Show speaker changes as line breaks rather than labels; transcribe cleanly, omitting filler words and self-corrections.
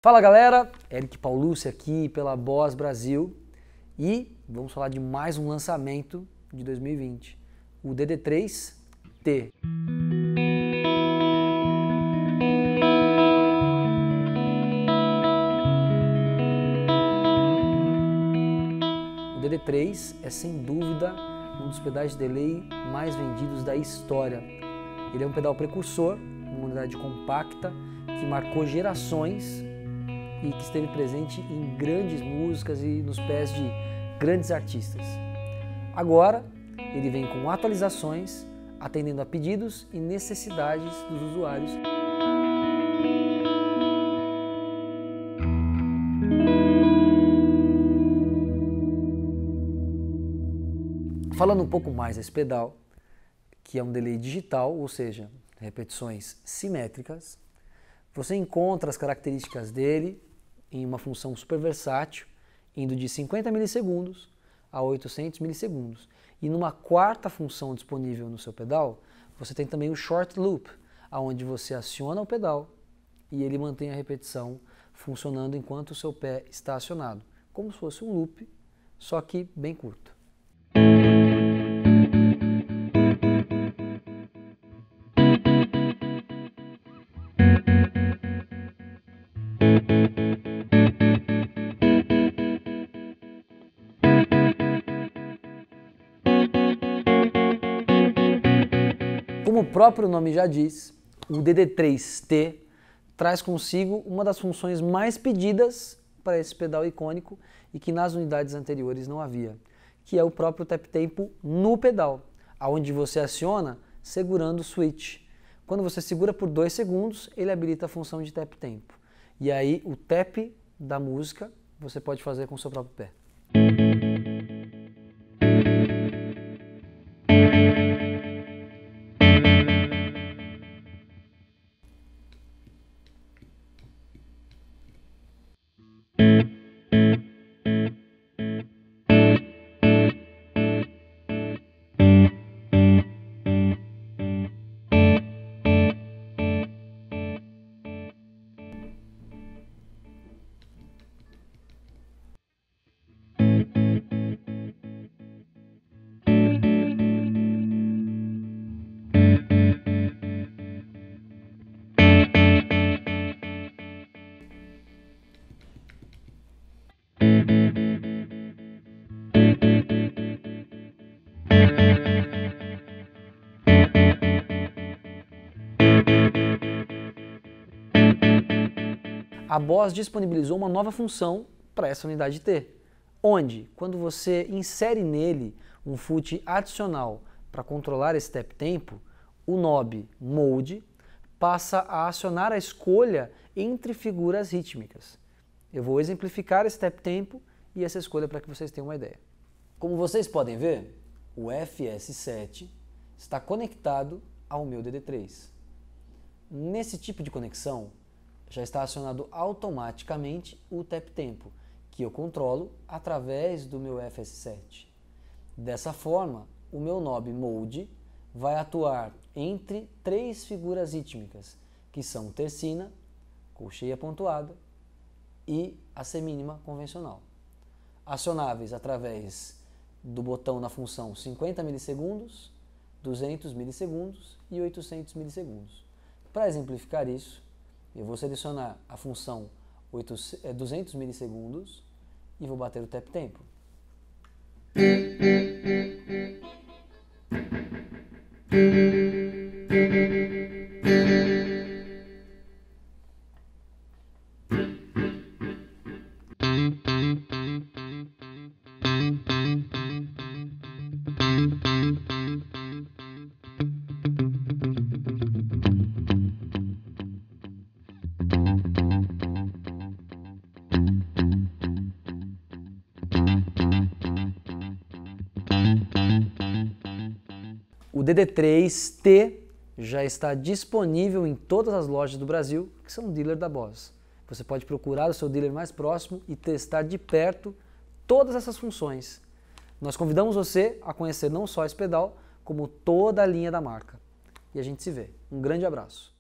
Fala galera, Eric Paulucci aqui pela Boss Brasil e vamos falar de mais um lançamento de 2020, o DD3T. O DD3 é sem dúvida um dos pedais de delay mais vendidos da história. Ele é um pedal precursor, uma unidade compacta que marcou gerações e que esteve presente em grandes músicas e nos pés de grandes artistas. Agora, ele vem com atualizações, atendendo a pedidos e necessidades dos usuários. Falando um pouco mais desse pedal, que é um delay digital, ou seja, repetições simétricas, você encontra as características dele em uma função super versátil, indo de 50 milissegundos a 800 milissegundos. E numa quarta função disponível no seu pedal, você tem também o Short Loop, onde você aciona o pedal e ele mantém a repetição funcionando enquanto o seu pé está acionado, como se fosse um loop, só que bem curto. Como o próprio nome já diz, o DD3T traz consigo uma das funções mais pedidas para esse pedal icônico e que nas unidades anteriores não havia, que é o próprio tap tempo no pedal, onde você aciona segurando o switch. Quando você segura por 2 segundos, ele habilita a função de tap tempo. E aí o tap da música você pode fazer com o seu próprio pé. A Boss disponibilizou uma nova função para essa unidade T, onde, quando você insere nele um foot adicional para controlar esse tap tempo, o knob Mode passa a acionar a escolha entre figuras rítmicas. Eu vou exemplificar esse tap tempo e essa escolha para que vocês tenham uma ideia. Como vocês podem ver, o FS7 está conectado ao meu DD3. Nesse tipo de conexão, já está acionado automaticamente o tap tempo, que eu controlo através do meu FS7. Dessa forma, o meu knob Mode vai atuar entre 3 figuras rítmicas, que são tercina, colcheia pontuada e a semínima convencional, acionáveis através do botão na função 50 milissegundos, 200 milissegundos e 800 milissegundos. Para exemplificar isso, eu vou selecionar a função 200 milissegundos e vou bater o tap tempo. O DD3T já está disponível em todas as lojas do Brasil que são dealer da Boss. Você pode procurar o seu dealer mais próximo e testar de perto todas essas funções. Nós convidamos você a conhecer não só esse pedal, como toda a linha da marca. E a gente se vê. Um grande abraço.